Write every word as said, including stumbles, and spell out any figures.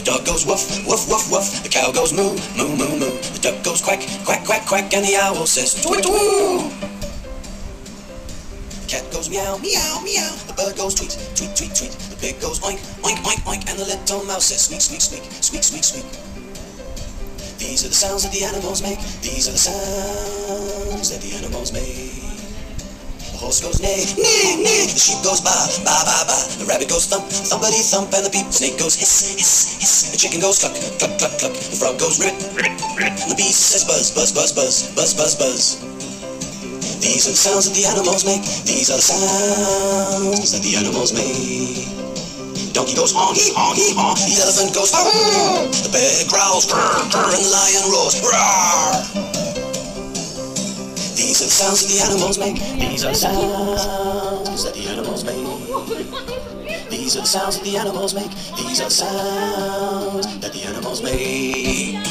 The dog goes woof, woof, woof, woof. The cow goes moo, moo, moo, moo. The duck goes quack, quack, quack, quack. And the owl says tweet, tweet. Cat goes meow, meow, meow. The bird goes tweet, tweet, tweet, tweet. The pig goes oink, oink, oink, oink. And the little mouse says squeak, squeak, squeak, squeak, squeak, squeak. These are the sounds that the animals make. These are the sounds that the animals make. The horse goes neigh, neigh, neigh. The sheep goes baa, baa, baa, baa. The rabbit goes thump, thumpity thump. And the peep snake goes hiss, hiss, hiss. The chicken goes cluck, cluck, cluck, cluck. The frog goes ribbit, ribbit, ribbit. And the bee says buzz, buzz, buzz, buzz, buzz, buzz, buzz. These are the sounds that the animals make. These are the sounds that the animals make. The donkey goes honk, honk, honk. The elephant goes arr. The bear growls grr, grr, and the lion roars roar. These are the sounds that the animals make. These are the sounds that the animals make. These are the sounds that the animals make. These are the sounds that the animals make.